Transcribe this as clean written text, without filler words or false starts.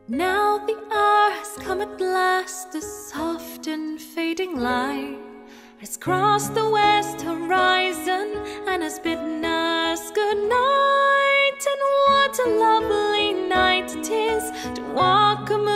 Now the hour has come at last, the soft and fading light has crossed the west horizon and has bidden us good night. And what a lovely night it is to walk a